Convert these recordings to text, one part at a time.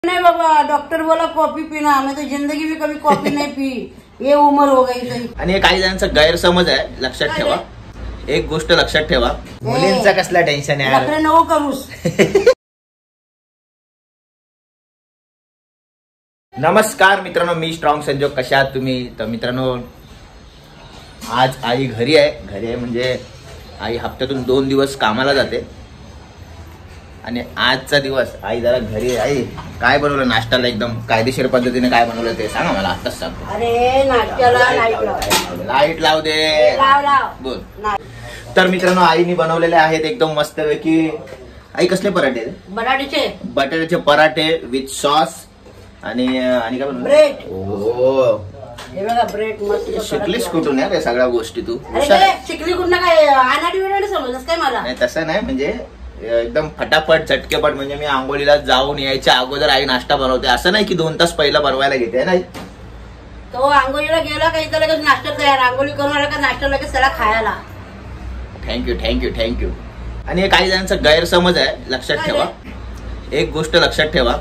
नहीं बाबा, डॉक्टर बोला कॉफी पीना, मैं तो जिंदगी में कभी कॉफी नहीं पी, ये उम्र हो गई सही। आणि काही जणांचा गैरसमज आहे, लक्षात ठेवा एक गोष्ट लक्षात ठेवा, मुलींचा कसला टेन्शन आहे नखरे नको करूस। नमस्कार मित्रांनो, मी स्ट्रॉंग संजोग, कशा आहात तुम्ही? तर मित्रांनो, आज आई घरी आहे म्हणजे आई हप्त्यातून 2 दिवस कामाला जाते आणि आजचा दिवस आई जरा घरी आहे। आई काय बनवलं नाश्त्याला? एकदम कायदेशीर पद्धतीने काय बनवलं ते सांगा मला, आताच सांग। अरे नाश्त्याला लाईट लाव दे, बोल। तर मित्रांनो, आईने बनवलेले आहेत एकदम मस्तपैकी। आई कसले पराठे? बटाट्याचे पराठे विथ सॉस आणि काय बनवलं? ब्रेड। ओ हे बघा, ब्रेड मस्त। शिकलीस कुठून या रे सगळ्या गोष्टी तू? शिकली कुठं काय? अनाडी बिनाडी समजस काय मला? नाही तसं नाही, म्हणजे एकदम फटाफट झटकेपट, म्हणजे मी आंघोळीला जाऊन यायच्या अगोदर आई नाश्ता बनवते, असं नाही की 2 तास पहिला बनवायला घेते। नाही तो आंघोळीला गेला का इथं लगेच नाश्ता तयार, आंघोळी करून आला का नाश्ता लगेच त्याला खायला। थँक्यू। आणि काही जणांचा गैरसमज आहे, लक्षात ठेवा एक गोष्ट लक्षात ठेवा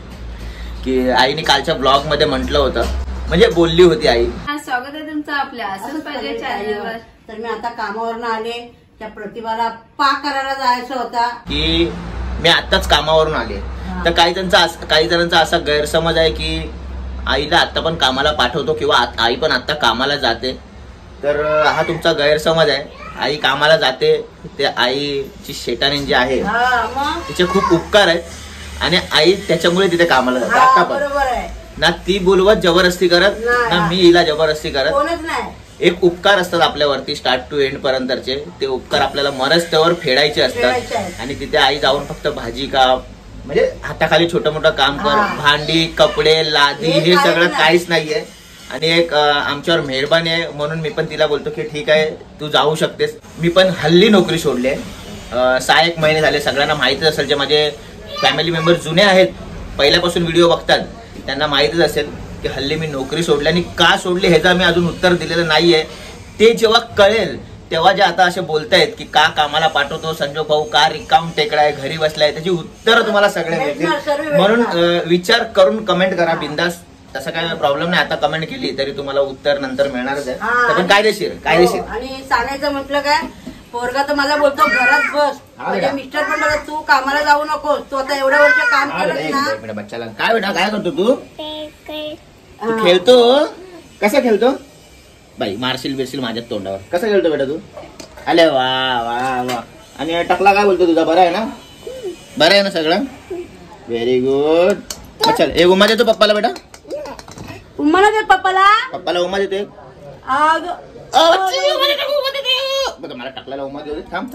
की आईने कालच्या ब्लॉग मध्ये म्हटलं होतं, म्हणजे बोलली होती आई। स्वागत आहे तुमचं आपल्या असंच पाहिजे चॅनलवर। तर मी आता कामावरनं आले, त्या प्रतिभाला पाक करायला जायचं होता की मी आताच कामावरून आले। तर काही जणांचा असा गैरसमज आहे की आईला आता पण कामाला पाठवतो किंवा आई पण आता कामाला जाते, तर हा तुमचा गैरसमज आहे। आई कामाला जाते, ते आईची शेटाणी जी आहे तिचे खूप उपकार आहेत आणि आई त्याच्यामुळे तिथे कामाला जाते। आता पण बरोबर आहे ना, ती बोलवत जबरदस्ती करत ना मी हिला जबरदस्ती करत, कोणच नाही। एक उपकार असतात आपल्यावरती स्टार्ट टू एंड पर्यंतचे, ते उपकार आपल्याला मरस्तवर फेडायचे असतात। आणि तिथे आई जाऊन फक्त भाजी का म्हणजे हाताखाली छोटं मोठं काम कर, भांडी कपडे लादी हे सगळं काहीच नाहीये। आणि एक आमच्यावर मेहरबानी आहे म्हणून मी पण तिला बोलतो की ठीक आहे तू जाऊ शकतेस। मी पण हल्ली नोकरी सोडली आहे, 6-1 महिने झाले। सगळ्यांना माहितीच असेल, जे माझे फॅमिली मेंबर जुने आहेत, पहिल्यापासून व्हिडिओ बघतात, त्यांना माहितीच असेल की हल्ली मी नोकरी सोडली। आणि का सोडली ह्याचं मी अजून उत्तर दिलेलं नाहीये, ते जेव्हा कळेल तेव्हा जे आता असे बोलतायत की का कामाला पाठवतो संजोग भाऊ, का रिकाम टेकडा आहे, घरी बसलाय, त्याची उत्तर तुम्हाला सगळे मिळतील। म्हणून विचार करून कमेंट करा बिंदास, तसं काय प्रॉब्लेम नाही। आता कमेंट केली तरी तुम्हाला उत्तर नंतर मिळणारच आहे, पण कायदेशीर। आणि सांगायचं म्हटलं काय, पोरगा तर मला बोलतो घरात बस, म्हणजे मिस्टर पण बोलतो तू कामाला जाऊ नको, तू आता एवढ्या वर्ष काम केलं ना। बच्चाला काय बेटा, काय करतो तू? खेळतो? कसा खेळतो बाई? मारशील बिरशील माझ्या तोंडावर। कसा खेळतो बेटा तू? अरे वा वा वा। आणि टकला काय बोलतो तुझा? बरा आहे ना? बरं आहे ना सगळं? Very good. अच्छा, एक उमा देतो पप्पाला बेटा? उम्मा दे पप्पाला उमा देते। मला टकल्याला उमा देऊ दे, थांब।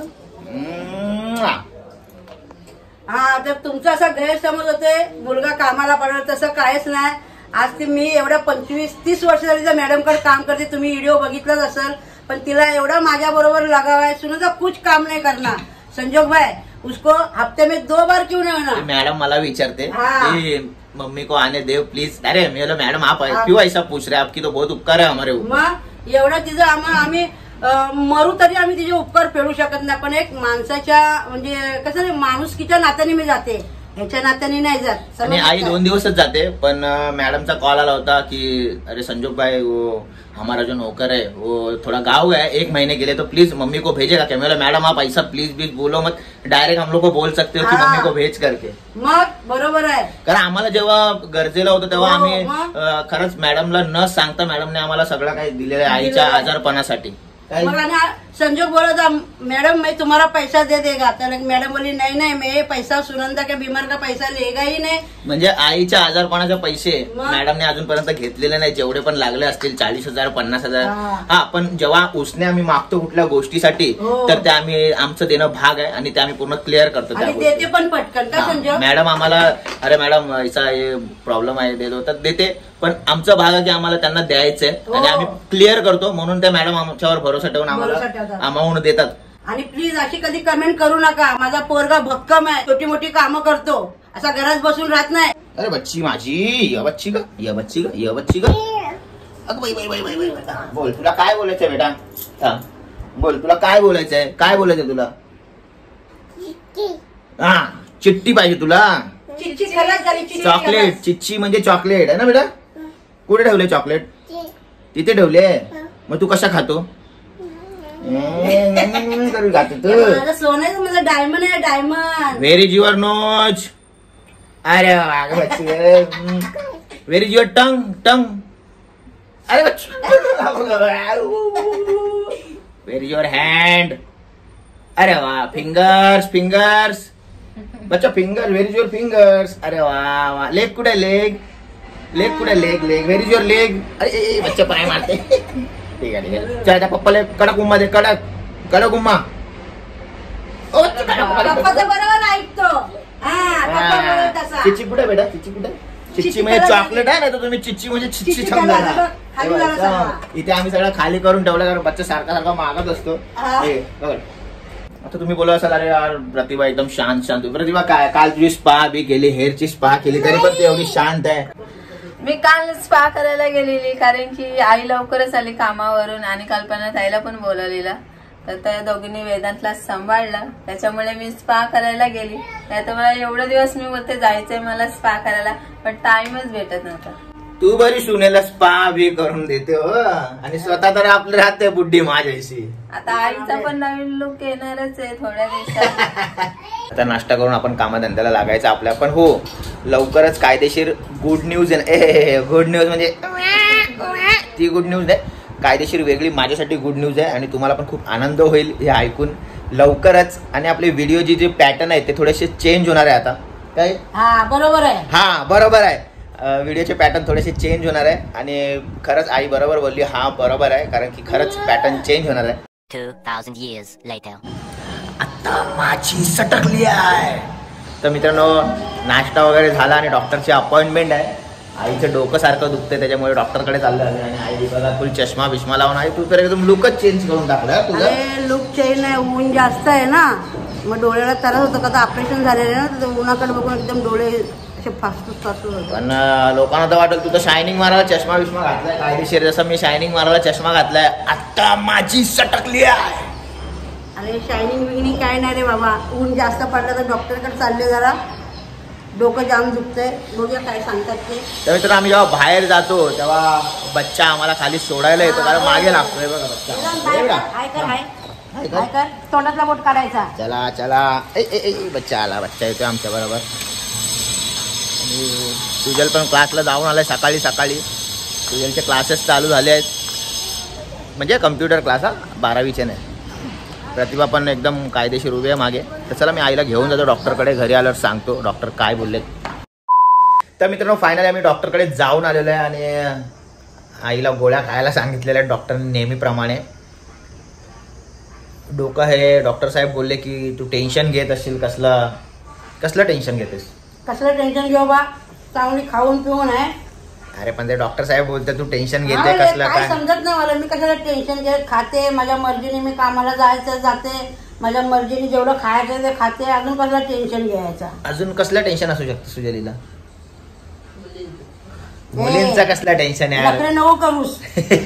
हा, तर तुमचा असा गैरसमज होते मुलगा कामाला पडला, तसं काहीच नाही। आज ती मी एवढ्या 25-30 वर्ष झाली त्या मॅडमकडे काम करते, तुम्ही व्हिडिओ बघितलाच असेल, पण तिला एवढा माझ्या बरोबर लगावा है, सुनो कुछ काम नहीं करना संजोग भाई, उसको हफ्ते में 2 बार क्यों नहीं होना? मैडम मला विचारते कि मम्मी को आने दे प्लीज। अरे मैं बोला मैडम आप क्यों ऐसा पूछ रहे हैं, आपकी तो बहुत उपकार है हमारे ऊपर। मग एवढं तिचं आम्ही मरू तरी आम्ही तिचे उपकार फेडू शकत नाही, पण एक माणसाच्या म्हणजे कसं माणुसकीच्या नात्याने मी जाते, ह्याच्या नात्याने नाही जात। आणि आई 2 दिवसच जाते, पण मॅडमचा कॉल आला होता की अरे संजोग भाई वो हमारा जो नौकर है वो थोड़ा गाँव है, 1 महीने के लिए, तो प्लीज मम्मी को भेजेगा क्या? मैं बोला मैडम आप ऐसा प्लीज बोलो मत, डायरेक्ट हम लोग को बोल सकते हो की मम्मी को भेज करके। मग बरोबर आहे, कारण आम्हाला जेव्हा गरजेला होतं तेव्हा आम्ही खरंच मॅडमला न सांगता मॅडमने आम्हाला सगळं काही दिलेलं आहे आईच्या आजारपणासाठी। मग संजोग बोला था मैडम मैं तुम्हारा पैसा दे देगा, तर मैडम बोली नहीं मैं पैसा सुनंदा के बीमार का पैसा लेगा ही नहीं। म्हणजे आईच्या आजारपणाचे पैसे मॅडमने अजूनपर्यंत घेतलेले नाही, जेवढे पण लागले असतील 40,000 50,000। हा, पण जेव्हा उसने आम्ही मागतो कुठल्या गोष्टीसाठी तर ते आम्ही आमचं देणं भाग आहे आणि ते आम्ही पूर्ण क्लिअर करतो। देते पण पटकन का संजोग? मॅडम आम्हाला अरे मॅडम ऐसा प्रॉब्लेम आहे देतो तर देते, पण आमचा भाग आहे की आम्हाला त्यांना द्यायचंय आणि आम्ही क्लिअर करतो, म्हणून त्या मॅडम आमच्यावर भरोसा ठेवून आम्हाला अमाऊंट देतात। आणि प्लीज अशी कधी कमेंट करू नका, माझा पोरगा भक्कम आहे, छोटी मोठी कामं करतो, असा घरात बसून राहत नाही। अरे बच्ची माझी, या बच्ची का अगं बाई, बोल तुला काय बोलायचंय बेटा? बोल तुला काय बोलायचंय तुला? हा, चिट्टी पाहिजे तुला? चिच्ची खराब झाली, चिच्ची चॉकलेट, खलास. चिच्ची म्हणजे चॉकलेट आहे ना बेटा? कुठे ठेवले चॉकलेट? तिथे ठेवले. मग तू कशा खातो? करून खातो तू. माझं सोनं आहे, माझं डायमंड आहे, diamond. Where is your nose? अरे where is your tongue? Tongue. अरे व्हेर इज युअर हँड? अरे वा. फिंगर्स, फिंगर्स बच्चा, finger. Where is your fingers? अरे वा वा. लेग कुठे? लेग, लेग कुठे? Leg, leg. Where is your leg? अरे बच्चा पाय मारते. ठीक आहे, ठीक आहे. चल त्या पप्पाला कडक उम्मा दे. कडक, कडक उम्मा. पप्पा तर बरोबर ऐकतो. हा, पप्पा बरोबर तसा. चिच्ची कुठे बेटा? चिच्ची कुठे? चिच्ची म्हणजे चॉकलेट आहे ना, तर तुम्ही चिच्ची म्हणजे चिच्ची चिच्ची समजा त्याला ना. खाली झाला सगळा. इथे आम्ही सगळं खाली करून ठेवलं, कारण बच्चा सारखा सारखा मागत असतो. हा. हे, बघा. आता तुम्ही बोला असाल, अरे यार प्रतिभा एकदम शांत शांत. प्रतिभा काय, काल तुझी स्पा बी केली, हेअरची स्पा केली, तरी पण ती एवढी शांत आहे. मी काल स्पा करायला गेलेली, कारण की आई लवकरच आली कामावरून आणि कल्पना ताईला पण बोलवलेला, तर त्या दोघींनी वेदांतला सांभाळला, त्याच्यामुळे मी स्पा करायला गेली. नाही तर मला एवढे दिवस मी बोलते जायचंय मला स्पा करायला, पण टाइमच भेटत नव्हता. तू बरी सुनेला स्पा बी करून देते हो, आणि स्वतः तर आपलं राहते बुड्डी माझ्याशी. आता आईचा पण नवीन लुक येणारच आहे थोड्या दिवसात. आता नाश्ता करून आपण कामधंद्याला लागायचं आपल्या. पण हो, लवकरच कायदेशीर गुड न्यूज आहे. गुड न्यूज म्हणजे ती गुड न्यूज आहे, कायदेशीर वेगळी माझ्यासाठी गुड न्यूज आहे, आणि तुम्हाला पण खूप आनंद होईल हे ऐकून लवकरच. आणि आपले व्हिडिओची जे पॅटर्न आहे ते थोडेसे चेंज होणार आहे आता. काय? हा बरोबर आहे. हा बरोबर आहे. व्हिडिओचे पॅटर्न थोडेसे चेंज होणार आहे, आणि खरंच आई बरोबर बोलली. हा बरोबर आहे, कारण की खरंच पॅटर्न चेंज होणार आहे. 2000 years later. आता माझी सटकली आहे. तर मित्रांनो, नाश्ता वगैरे झाला आणि डॉक्टरची अपॉइंटमेंट आहे. आईचं डोकं सारखं दुखते, त्याच्यामुळे डॉक्टरकडे चाललं आहे. आणि आई बघा फुल चष्मा बिष्मा लावून आहे. तू तर एकदम लुकच चेंज करून टाकला तुझं. अरे लुक चेंज नाही, ऊन जास्त आहे ना, मग डोळ्याला त्रास होतो. का ऑपरेशन झालेलं आहे ना, तर उन्हाकडे बघून एकदम डोळे असे फासूस फासूस होतो. पण लोकांना तर वाटेल तू तर शायनिंग मारायला चष्मा बिष्मा घातलाय कायदेशीर, जसं मी शायनिंग मारायला चष्मा घातलाय. आता माझी सटकली आहे. अरे शायनिंग बिगिनिंग काय नाही रे बाबा, ऊन जास्त पडलं तर डॉक्टरकडे चालले, जरा डोकं जाम दुखतंय, बघूया काय सांगतात ते. तर मित्रांनो, आम्ही जेव्हा बाहेर जातो तेव्हा बच्चा आम्हाला खाली सोडायला येतो, कारण मागे लागतोय बघा बच्चा. हाय कर, हाय हाय कर, तोंडातला बोट काढायचा. चला चला. बच्चा आला, बच्चा येतोय आमच्या बरोबर. सुजल पण क्लासला जाऊन आलाय सकाळी सकाळी. सुजलचे क्लासेस चालू झाले आहेत, म्हणजे कम्प्युटर क्लास. हा 12वीचे नाही. प्रतिभा पण एकदम कायदेशीर उभी आहे मागे. तर चला मी आईला घेऊन जातो डॉक्टरकडे. घरी आल्यावर सांगतो डॉक्टर काय बोलले. तर मित्रांनो, फायनली आम्ही डॉक्टरकडे जाऊन आलेलो आहे, आणि आईला गोळ्या खायला सांगितलेल्या आहेत डॉक्टरने नेहमीप्रमाणे. डोकं हे डॉक्टर साहेब बोलले की तू टेन्शन घेत असशील. कसलं टेन्शन घेतेस? कसलं टेन्शन घेऊ बा, चांगली खाऊन पिऊन आहे. अरे पण ते डॉक्टर साहेब बोलते तू टेन्शन घेते कसलं काय काय? समजत नाही मला, मी कशाला टेन्शन घेत. खाते माझ्या मर्जीने, मी कामाला जायचं जाते, माझ्या मर्जीने जेवढं खायचं ते खाते. अजून कसलं टेन्शन घ्यायचं? अजून कसलं टेन्शन असू शकतं सुजलीला? मुलींचं कसलं टेन्शन आहे? नखरे नको करूस.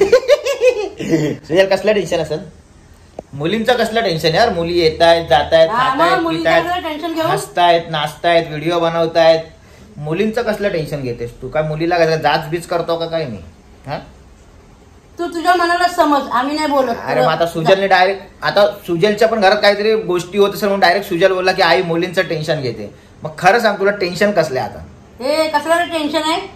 सुजल कसलं टेन्शन असेल? मुलींचं कसलं टेन्शन यार? मुली येत आहेत, जात आहेत, खातायत, पितायत, टेन्शन घेऊ. हसतायत, नाचतायत, व्हिडिओ बनवतायत. मुलींचं कसलं टेन्शन घेतेस तू? काय मुलीला जाच बीच करतो का काय मी? हा, तू तुझ्या मनाला समज, आम्ही नाही बोलत. अरे मग आता सुजलने डायरेक्ट, आता सुजलच्या पण घरात काहीतरी गोष्टी होत असेल म्हणून डायरेक्ट सुजल बोलला की आई मुलींचं टेन्शन घेते. मग खरं सांग, तुला टेन्शन कसलं आता? हे कसलं टेन्शन आहे?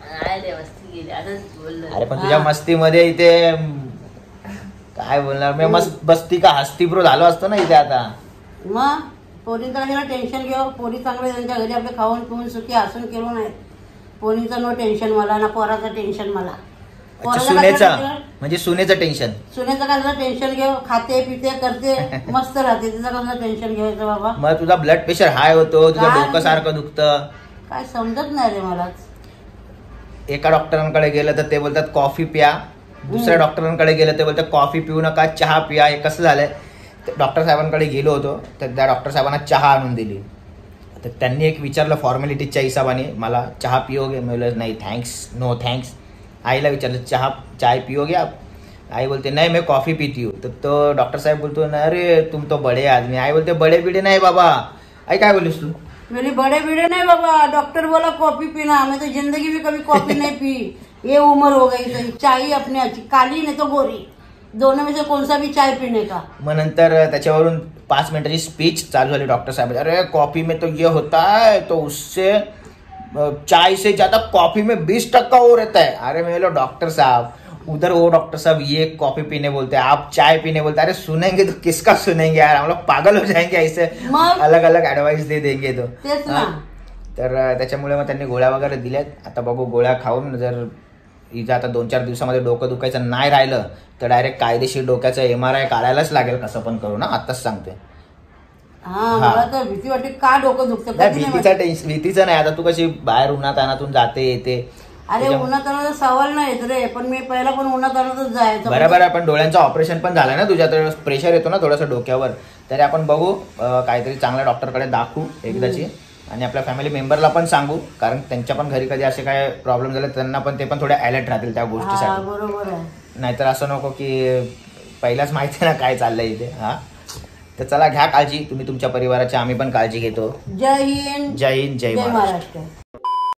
अरे पण तुझ्या मस्तीमध्ये इथे काय बोलणार मी, मस्त बसती का हस्ती प्रो झालो असतो ना इथे आता. मग पोरींचं कशाला टेन्शन घेऊ? पोरी चांगले त्यांच्या घरी आपले खाऊन पिऊन सुखी हसून केलो नाही. पोरींचं नो टेन्शन मला, ना पोराचं टेन्शन मला. सुनेचं म्हणजे सुनेचं टेन्शन. सुनेचं कसलं टेन्शन घेऊ? खाते पिते करते, मस्त राहते, तिचं कसलं टेन्शन घ्यायचं बाबा? मग तुझा ब्लड प्रेशर हाय होतो, तुझं डोकं सारखं दुखतं. काय समजत नाही रे मला. एका डॉक्टरांकडे गेलं तर ते बोलतात कॉफी प्या, दुसऱ्या डॉक्टरांकडे गेलं ते बोलतात कॉफी पिऊ नका, चहा पिया. हे कसं झालंय, डॉक्टर साहेबांकडे गेलो होतो तर त्या डॉक्टर साहेबांना चहा आणून दिली. तर त्यांनी एक विचारलं फॉर्मॅलिटीच्या हिशोबाने, मला चहा पिओगे? म्हणलं नाही थँक्स, नो थँक्स. आईला विचारलं चाय पिओगे आप? आई बोलते नाही मैं कॉफी पीती हूँ. तर तो डॉक्टर साहेब बोलतो अरे तुम तो बडे आदमी. आई बोलते बडे बिडे नाही बाबा. आई काय बोललीस तू? मेरी बड़े बीड़े नहीं बाबा, डॉक्टर बोला कॉफी पीना, मैं तो जिंदगी में कभी कॉफी नहीं पी। ये उम्र हो गई तो चाय अपनी अच्छी, काली नहीं तो गोरी, दोनों में से कौन सा भी चाय पीने का। मग नंतर त्याच्यावरून 5 मिनिटाची स्पीच चालू झाली डॉक्टर साहब, अरे कॉफी में तो ये होता है तो उससे चाय से ज्यादा कॉफी में 20% और रहता है। अरे मैं बोला डॉक्टर साहब, उधर वो डॉक्टर साहब ये कॉफी पीने बोलते हैं, आप चाय पीने बोलते हैं। अरे सुनेंगे तो किसका सुनेंगे यार, हम लोग पागल हो जाएंगे ऐसे अलग अलग ऍडवाइस दे देंगे तो। तेच ना। तर त्याच्यामुळे मग त्यांनी गोळ्या वगैरे दिल्यात। आता बघू गोळ्या खाऊन जर हिचं आता 2-4 दिवसामध्ये डोकं दुखायचं नाही राहिलं तर डायरेक्ट कायदेशीर डोक्याचं MRI काढायलाच लागेल कसं पण करू ना, आताच सांगते। हा मला तर भीती वाटते, का डोकं दुखतं कधी नाही भीतीचं नाही, आता तू कशी बाहेर उन्हात अनातून जाते येते। अरे उन्हात आणत सवाल नाही येत रे, पण मी पहिला पण उन्हात आणतच जायचं। बरोबर आहे, पण डोळ्यांचं ऑपरेशन पण झालं ना तुझ्या, तर प्रेशर येतो ना थोडंसं डोक्यावर, तरी आपण बघू काहीतरी चांगल्या डॉक्टरकडे दाखवू एकदाची, आणि आपल्या फॅमिली मेंबरला पण सांगू, कारण त्यांच्या पण घरी कधी असे काय प्रॉब्लेम झाले त्यांना पण ते पण थोडे अलर्ट राहतील त्या गोष्टीसाठी। बरोबर आहे, नाहीतर असं नको की पहिलाच माहिती ना काय चाललंय इथे। हा तर चला घ्या काळजी तुम्ही तुमच्या परिवाराची, आम्ही पण काळजी घेतो। जय हिंद, जय हिंद, जय जय महाराष्ट्र। महाराष्ट्र।